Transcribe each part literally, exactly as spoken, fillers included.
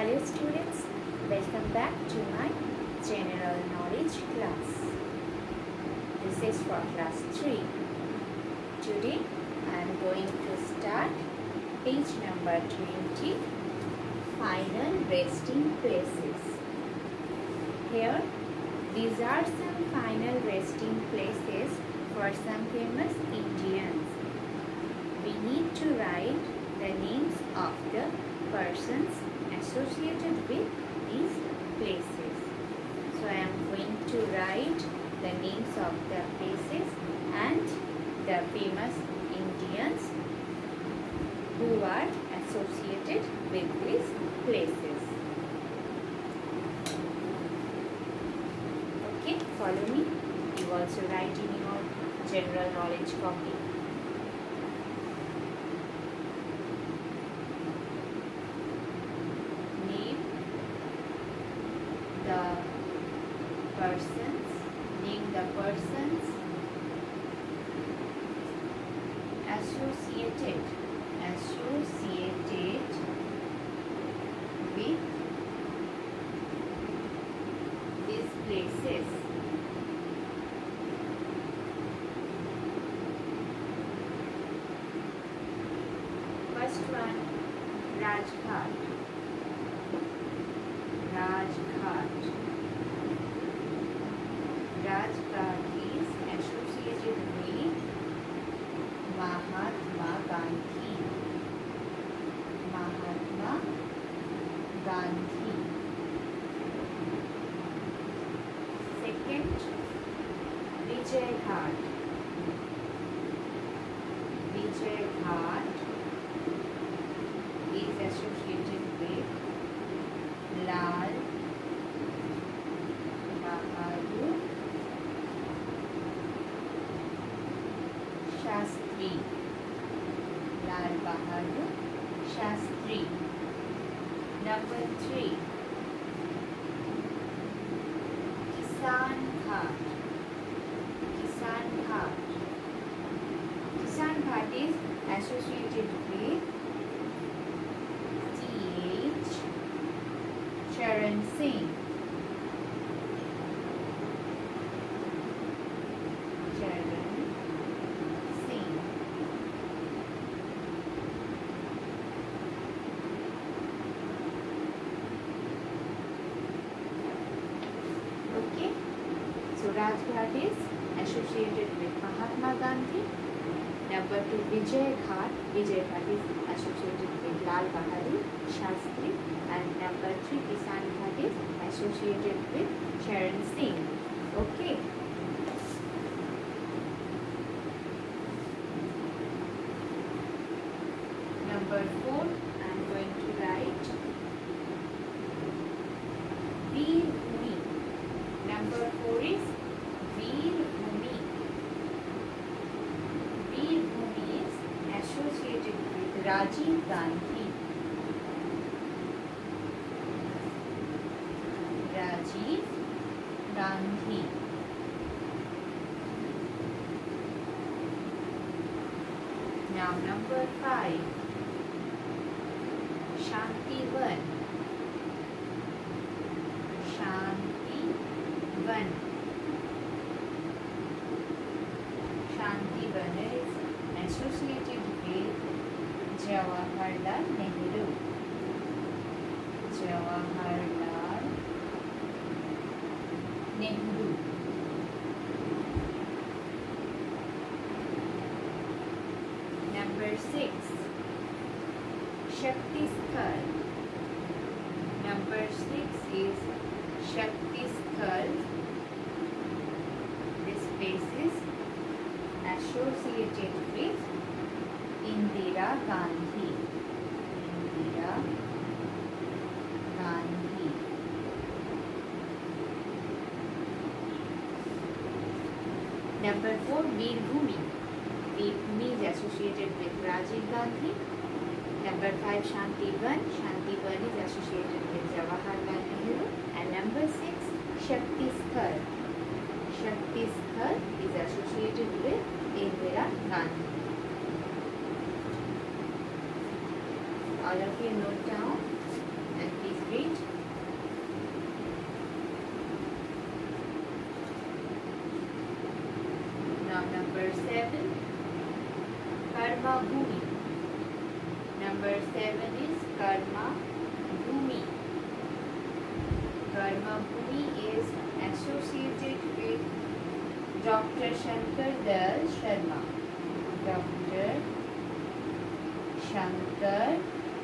Hello students, welcome back to my general knowledge class. This is for class three. Today I am going to start page number twenty, final resting places. Here, these are some final resting places for some famous Indians. We need to write the names of the persons associated with these places. So I am going to write the names of the places and the famous Indians who are associated with these places. Okay, follow me. You also write in your general knowledge copy. The persons, name the persons associated, associated with these places. First one, Rajghat. Rajghat. Rajghat is associated with Mahatma Gandhi. Mahatma Gandhi. Second, Vijayaghat. Vijayaghat is associated with Lal Bahadur Shastri. Lal Bahadur Shastri. Number three, Kisan Ghat. Kisan Ghat. Kisan Ghat is associated with C H Charan Singh. Charan Singh. Okay. So Rajghat is associated with Mahatma Gandhi. Number two, Vijayaghat. Vijayaghat is associated with Lal Bahadur Shastri. And number three, Kisan Ghat is associated with Charan Singh. Okay. Number four, I am going to write Veer Bhumi. Number four is Veer Bhumi. Veer Bhumi is associated with Rajiv Gandhi. Rajiv Gandhi. Now number five, Shantivan. Shantivan. Shantivan is associated with Jawaharlal Nehru. Jawaharlal Nehru. Number six, Shaktisthal. Number six is Shaktisthal. This place is associated with Indira Gandhi. Indira Gandhi. Number four, Veer Bhumi. Veer Bhumi is associated with Rajiv Gandhi. Number five, Shantivan. Shantivan is associated with Jawaharlal Nehru. And number six, Shaktisthal. Shaktisthal is associated with Indira Gandhi. All of you note down and please read. Bhumi. Number seven is Karma Bhumi. Karma Bhumi is associated with Doctor Shankar Dayal Sharma. Doctor Shankar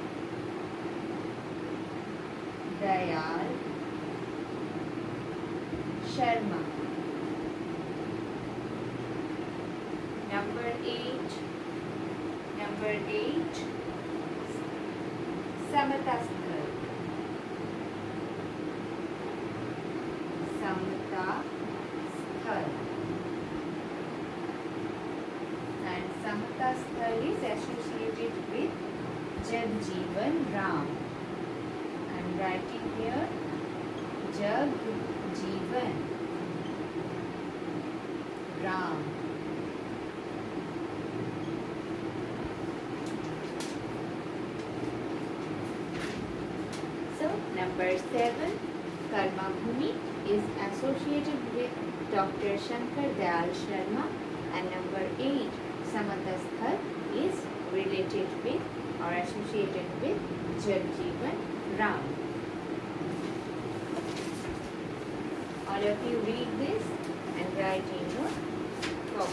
Dayal Sharma. Number eight. Number eight. Samata Sthal. Samata Sthal. And Samata Sthal is associated with Jagjeevan Ram. I am writing here Jagjeevan Ram. So number seven, Karma Bhumi is associated with Doctor Shankar Dayal Sharma, and number eight, Samata Sthal is related with or associated with Jagjeevan Ram. All of you read this and write in your book.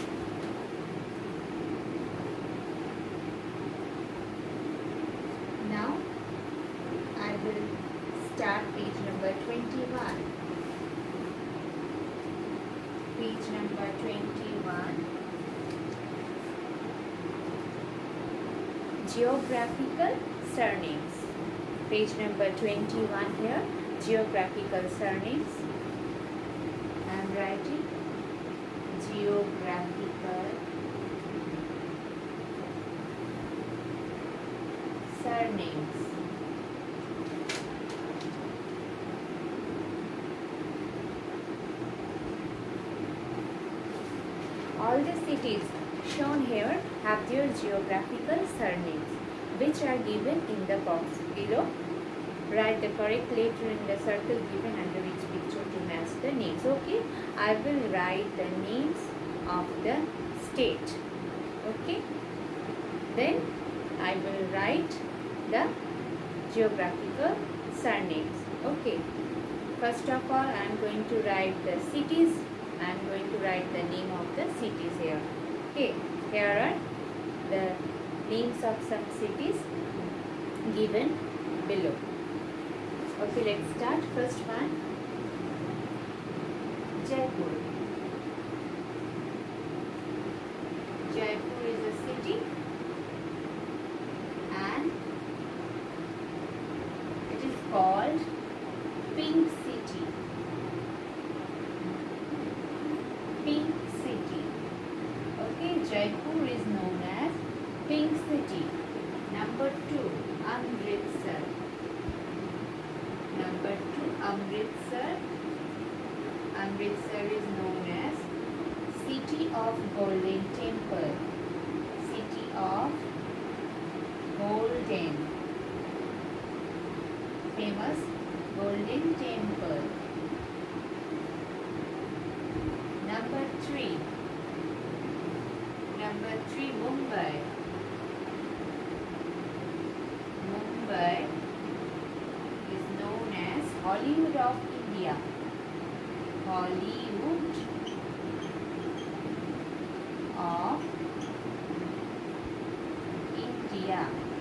Now I will start page number twenty-one. Page number twenty-one. Geographical surnames. Page number twenty-one here. Geographical surnames. I am writing geographical surnames. All the cities shown here have their geographical surnames, which are given in the box below. Write the correct letter in the circle given under each picture to match the names. Okay, I will write the names of the state. Okay, then I will write the geographical surnames. Okay, first of all I am going to write the cities. I am going to write the name of the cities here. Okay, here are the names of some cities given below. Okay, let's start. First one, Jaipur. Jaipur is a city and it is called Pink City. Pink City. Okay, Jaipur is known as Pink City. Number two, Amritsar. Number two, Amritsar. Amritsar is known as City of Golden Temple. City of Golden. Famous Golden Temple. Number three. Number three, Mumbai. Mumbai is known as Hollywood of India. Hollywood of India.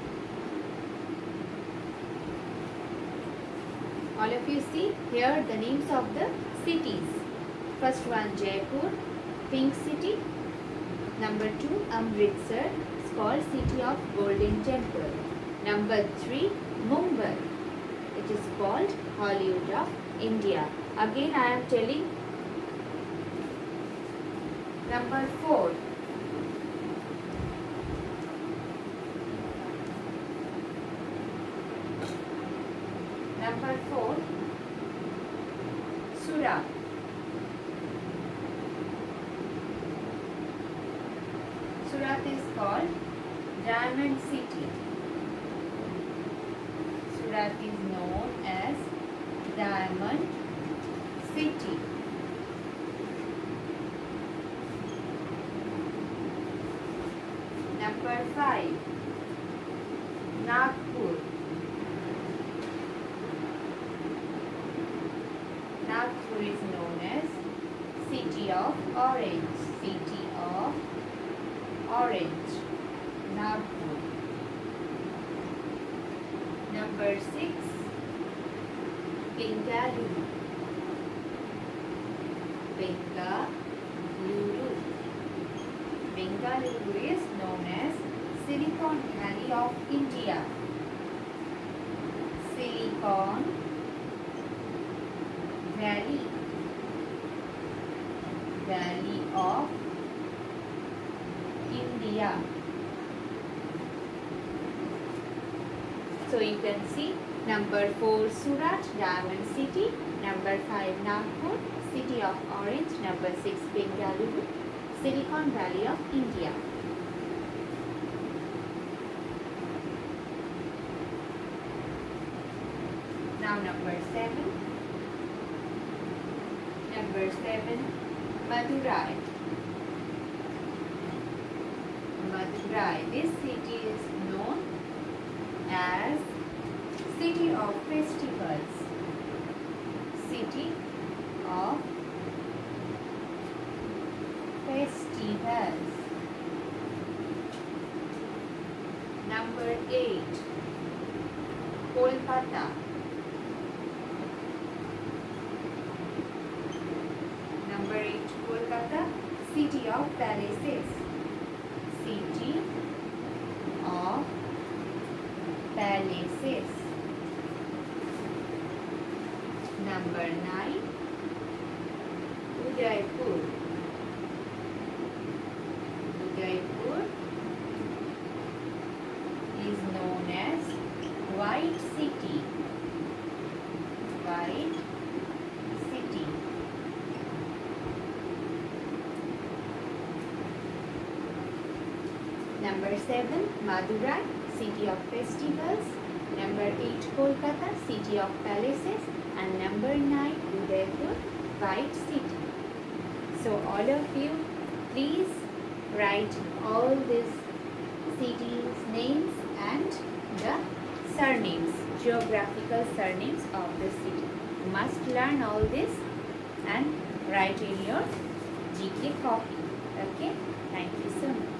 All of you see here the names of the cities. First one, Jaipur, Pink City. Number two, Amritsar, it's called City of Golden Temple. Number three, Mumbai, it is called Hollywood of India. Again I am telling. Number four, number four, Surat. Surat is called Diamond City. Surat is known as Diamond City. Number Number five, Nagpur. Nagpur is known as City of Orange. City of Orange. Nagpur. Number six, Bengaluru. Bengaluru. Bengaluru is known as Silicon Valley of India. Silicon Valley. Valley of India. So you can see number four, Surat, Diamond City. Number five, Nagpur, City of Orange. Number six, Bengaluru, Silicon Valley of India. Now number seven. Number seven, Madurai. Madurai. This city is known as City of Festivals. City of Festivals. Number eight, Kolkata. Number eight, Kolkata, City of Palaces. City of Palaces. Number nine, Udaipur. Udaipur is known as White City. White City. Number seven, Madurai, City of Festivals. Number eight, Kolkata, City of Palaces. And number nine, Udaipur, White City. So all of you, please write all these cities' names and the surnames, geographical surnames of the city. You must learn all this and write in your G K copy. Okay? Thank you so much.